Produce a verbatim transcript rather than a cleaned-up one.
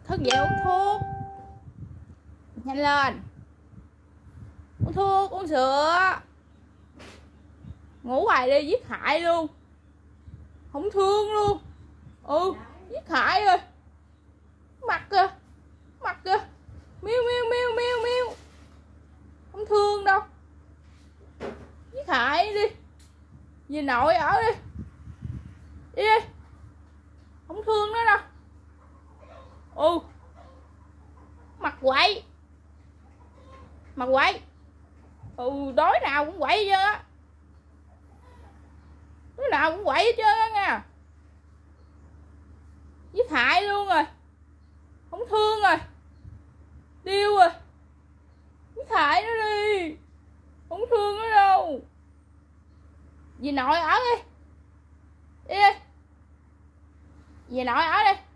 thức dậy uống thuốc. Nhanh lên. Uống thuốc, uống sữa. Ngủ hoài đi, giết hại luôn. Không thương luôn. Ừ, giết hại rồi. Mặt kìa. Mặt kìa. Miêu miêu miêu miêu miêu. Không thương đâu. Giết hại đi. Về nội ở đi. Đi đi. Không thương nó đâu. Ừ. Mặt quậy. Mặt quậy. Ừ, đói nào cũng quậy chứ á. Đói nào cũng quậy hết trơn á nha. Giết hại luôn rồi. Không thương rồi. Điêu rồi. Giết hại nó đi. Không thương nó đâu. Về nội ở đi. Đi đi. Về nội ở đi.